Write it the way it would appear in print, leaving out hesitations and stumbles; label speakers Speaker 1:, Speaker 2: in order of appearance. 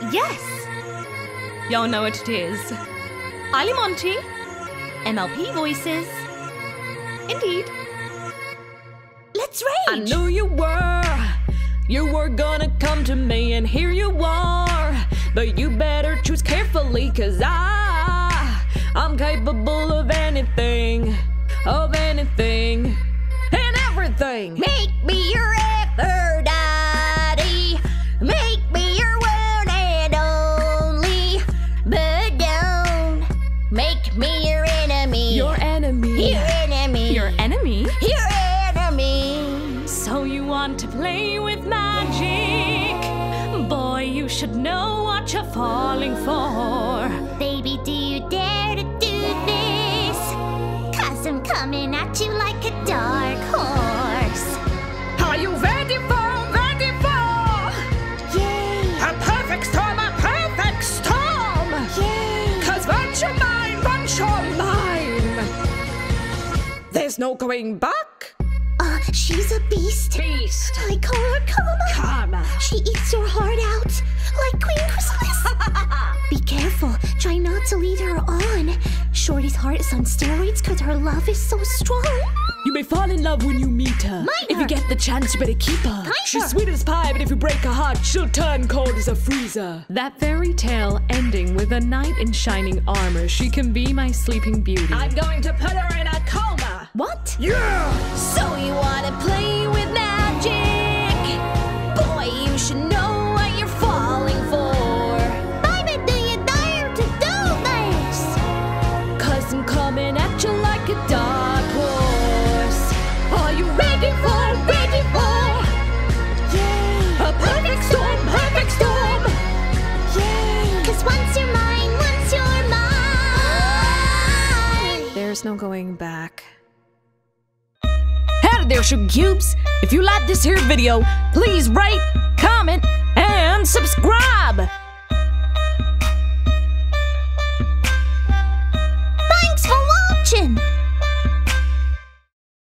Speaker 1: Yes! Y'all know what it is. Ali Monty, MLP Voices. Indeed. Let's rage!
Speaker 2: I knew you were gonna come to me, and here you are. But you better choose carefully, 'cause I'm capable of anything, and everything.
Speaker 3: Make me your Aphrodite, make me your one and only, but don't make me your enemy.
Speaker 2: Your enemy.
Speaker 3: Your enemy.
Speaker 1: Your enemy?
Speaker 3: Your enemy.
Speaker 1: So you want to play with magic? Boy, you should know what you're falling for.
Speaker 3: Baby, do you dare to do this? 'Cause I'm coming at you like a dark horse.
Speaker 2: Are you ready for?
Speaker 3: Yay!
Speaker 2: A perfect storm, a perfect storm!
Speaker 3: Yay!
Speaker 2: 'Cause once you're mine, there's no going back.
Speaker 3: She's a beast. I call her Karma. She eats your heart out like Queen Chrysalis. Be careful. Try not to lead her on. Shorty's heart is on steroids 'cause her love is so strong.
Speaker 2: You may fall in love when you meet her.
Speaker 3: Mind
Speaker 2: if
Speaker 3: her.
Speaker 2: you get the chance, you better keep her. She's
Speaker 3: her.
Speaker 2: sweet as pie, but if you break her heart, she'll turn cold as a freezer.
Speaker 1: That fairy tale ending with a knight in shining armor. She can be my sleeping beauty.
Speaker 2: I'm going to put her in a coma.
Speaker 1: What?
Speaker 2: Yeah!
Speaker 3: So you wanna play with magic? Boy, you should know what you're falling for. Baby, do you dare to do this?
Speaker 2: 'Cause I'm coming at you like a dark horse. Are you ready for?
Speaker 3: Yay!
Speaker 2: A perfect storm,
Speaker 3: Yay! 'Cause once you're mine,
Speaker 1: There's no going back.
Speaker 2: Howdy there, Sugar Cubes! If you like this here video, please rate, comment, and subscribe!